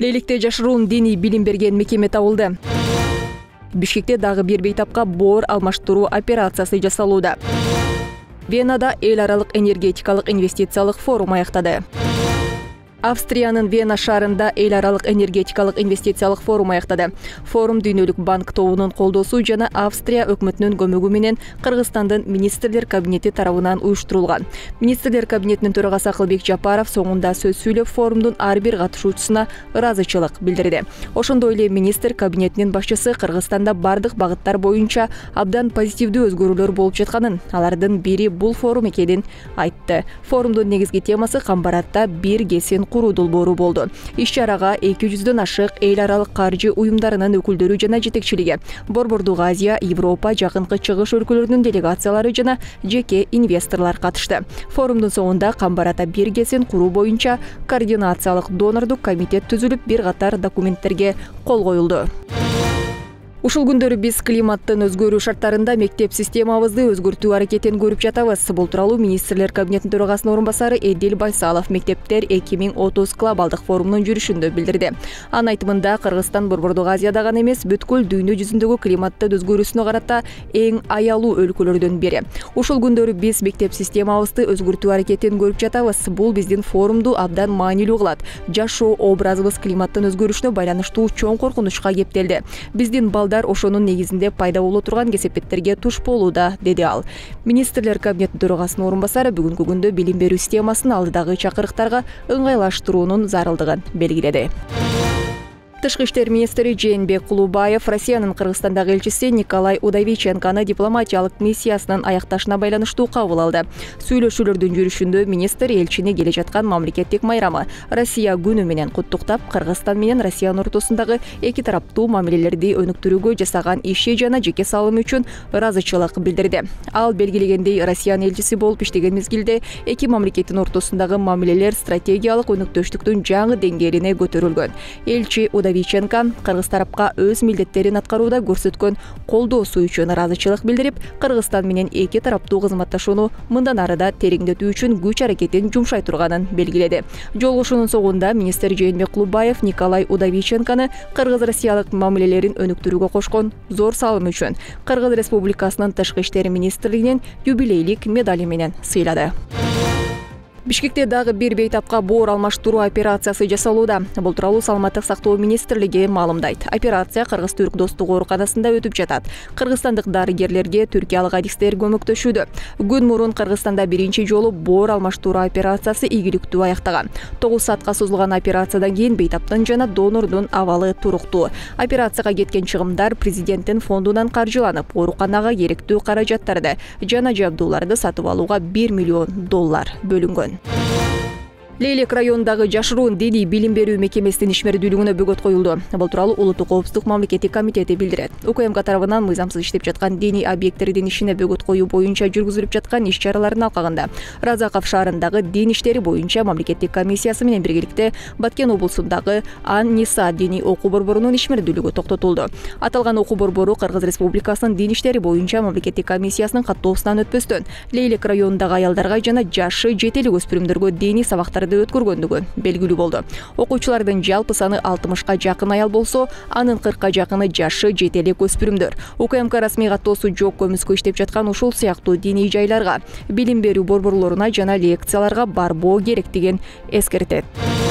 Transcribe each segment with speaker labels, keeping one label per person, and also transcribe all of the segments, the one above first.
Speaker 1: Лейликте жашыруун диний билим берген мекеме табылды. Бишкекте дагы бир бейтапка боор алмаштыруу операциясы жасалууда. Венада эл аралык энергетикалык инвестициялык форум аяктады. Австриянын Вена шаарында эл аралык энергетикалык инвестициялык форум аяктады. Форум Дүйнөлүк банк тобунун колдоосу жана Австрия өкмөтүнүн көмөгү менен Кыргызстандын министрлер кабинети тарабынан уюштурулган. Министрлер кабинетинин төрагасы Акылбек Жапаров соңунда сөз сүйлөп форумдун ар бир катышуучусуна ыраазычылык билдирди. Ошондой эле министр кабинетинин башчысы Кыргызстанда бардык багыттар боюнча абдан позитивдүү өзгөрүүлөр болуп жатканын, алардын бири бул форум экенин айтты. Форумдун негизги темасы Камбаратта бир кесин куруу долбоору болду. Иш-чарага 200дөн ашык эл аралык каржы уюмдарынын өкүлдөрү жана жетекчилиги, Борбордук Азия, Европа, Жакынкы Чыгыш өлкөлөрүнүн делегациялары жана жеке инвесторлор катышты. Форумдун соңунда Камбарата бир кесин куруу боюнча координациялык донордук комитет түзүлүп, бир катар документтерге кол коюлду. Ушул күндөрү биз климаттын өзгөрүү шарттарында мектеп системабызды өзгөртүү аракетин көрүп жатабыз. Бул тууралуу министрлер кабинетинин төрагасынын орун басары Эдил Байсалов мектептер 2030 глобалдык форумунун жүрүшүндө билдирди. Анын айтымында Кыргызстан Борбордук Азияда гана эмес, бүткүл дүйнө жүзүндөгү климаттын өзгөрүүсүнө карата эң аялуу өлкөлөрдүн бири. Ушул күндөрү биз мектеп системабызды өзгөртүү аракетин көрүп жатабыз. Бул биздин форумду абдан маанилүү кылат. Жашоо образыбыз климаттын өзгөрүшүнө байланыштуу чоң коркунучка кептелди. Биздин ошонун негизинде пайда боло турган кесепеттерге туш болууда, деди ал. Министрлер кабинетинин төрагасынын орун басары бүгүнкү күндө билим берүү системасын алдыдагы чакырыктарга ыңгайлаштыруунун зарылдыгын белгиледи. Тышкы иштер министри Жээнбек Кулубаев Россиянын Кыргызстандагы элчиси Николай Удовиченкону дипломатиялык миссиясынын аякташына байланыштуу кабыл алды. Сүйлөшүүлөрдүн жүрүшүндө министр элчини келе жаткан мамлекеттик майрамы Россия күнү менен куттуктап, Кыргызстан менен Россиянын ортосундагы эки тараптуу мамилелерди өнүктүрүүгө жасаган иши жана жеке салымы үчүн ыраазычылык билдирди. Ал белгилегендей, Россиянын элчиси болуп иштеген мезгилде эки мамлекеттин ортосундагы мамилелер стратегиялык өнүктөштүктүн жаңы деңгээлине көтөрүлгөн. Элчи Удовиченко Кыргыз тарапка өз милдеттерин аткарууда көрсөткөн колдоосу үчүн ыраазычылык билдирип, Кыргызстан менен эки тараптуу кызматташууну мындан ары да тереңдетүү үчүн күч аракетин жумшай турганын белгиледи. Жолугушуунун соңунда министр Жээнбек Кулубаев Николай Удовиченкону кыргыз-россиялык мамилелерин өнүктүрүүгө кошкон зор салымы үчүн Кыргыз Республикасынын Тышкы иштер министрлигинин юбилейлик медали менен сыйлады. Бишкекте дагы бир бейтапка боор алмаштыруу операциясы жасалууда. Бул тууралуу Саламаттык сактоо министрлиги маалымдайт. Операция Кыргыз-Түрк достук ооруканасында өтүп жатат. Кыргызстандык дарыгерлерге түркиялык адистер көмөктөшүүдө. Күн мурун Кыргызстанда биринчи жолу боор алмаштыруу операциясы ийгиликтүү аяктаган. 9 саатка созулган операциядан кийин бейтаптын жана донордун абалы туруктуу. Операцияга кеткен чыгымдар президенттин фондунан каржыланып, ооруканага керектүү каражаттарды жана жабдууларды сатып алууга $1 миллион бөлүнгөн. Лейлик районундагы жашыруун диний билим берүү мекемесинин ишмердүүлүгүнө бөгөт коюлду. Бул тууралуу Улуттук коопсуздук мамлекеттик комитети билдирет. УКМК тарабынан мыйзамсыз иштеп жаткан диний объекттердин ишине бөгөт коюу боюнча жүргүзүлүп жаткан иш-чаралардын алкагында Разаков шаарындагы дин иштери боюнча мамлекеттик комиссиясы менен биргеликте Баткен облусундагы Ан-Ниса диний окуу борборунун ишмердүүлүгү токтотулду. Аталган окуу борбору Кыргыз Республикасынын дин иштери боюнча мамлекеттик комиссиясынын каттоосунан өтпөстөн Лейлик районундагы аялдарга жана жашы жетелик өспүрүмдөргө диний сабактар өткөргөндүгү белгилүү болду. Окуучулардын жалпы саны 60ка жакын аял болсо, анын 40ка жакыны жашы жетелик өспүрүмдөр. УКМК расмий каттоосу жок көмүскө иштеп жаткан ушул сыяктуу диний жайларга, билим берүү борборлоруна жана лекцияларга барбоо керектигин эскертет.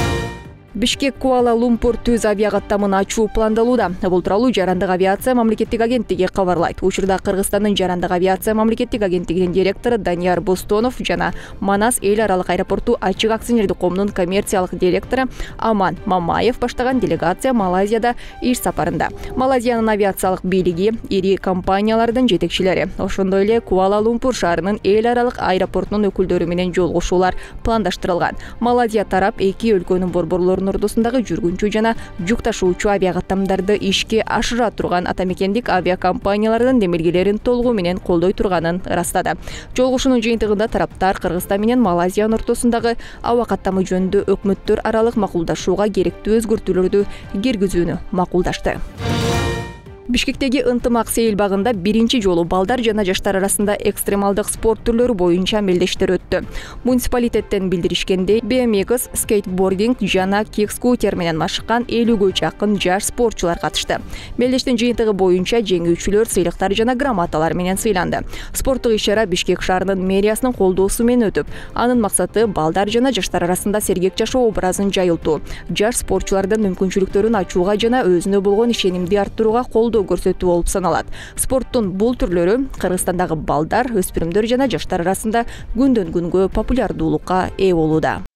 Speaker 1: Бишкек Куала-Лумпур түз авиакаттамын ачуу пландалууда. Бул тууралуу Жарандык авиация мамлекеттик агенттиги кабарлайт. Учурда Кыргызстандын Жарандык авиация мамлекеттик агенттигинин директору Данияр Бостонов жана Манас эл аралык аэропорту ачык акционердик коомунун коммерциялык директору Аман Мамаев баштаган делегация Малайзияда иш сапарында. Малайзиянын авиациялык бийлиги, ири компаниялардын жетекчилери, ошондой эле Куала-Лумпур шаарынын эл аралык аэропортунун өкүлдөрү менен жолугушуулар пландаштырылган. Малайзия тарап эки өлкөнүн борборлорунун ортосундагы жүргүнчү жана жүк ташуучу авиакаттамдарды ишке ашыра турган атамекендик авиакомпаниялардын демилгелерин толугу менен колдой турганын ырастады. Жолугушуунун жыйынтыгында тараптар Кыргызстан менен Малайзиянын ортосундагы аба каттамы жөнүндө өкмөттөр аралык макулдашууга керектүү өзгөртүүлөрдү киргизүүнү макулдашты. Бишкектеги ынтымак сейил багында биринчи жолу балдар жана жаштар арасында экстремалдык спорт түрлөрү боюнча мелдештер өттү. Муниципалитеттен билдиришкендей, BMX, скейтбординг жана кик-скутер менен машыккан 50-гө жакын жаш спортчулар катышты. Мелдештин жыйынтыгы боюнча жеңүүчүлөр сыйлыктар жана грамоталар менен сыйланды. Спорттук иш-чара Бишкек шаарынын мэриясынын колдоосу менен өтүп, анын максаты балдар жана жаштар арасында сергек жашоо образын жайылтуу, жаш спортчулардын мүмкүнчүлүктөрүн ачууга жана өзүнө болгон ишенимди арттырууга колдоо көрсөтүү болуп саналат. Спорттун бул түрлөрү Кыргызстандагы балдар, өспүрүмдөр жана жаштар арасында күндөн күнгө популярдуулукка ээ болууда.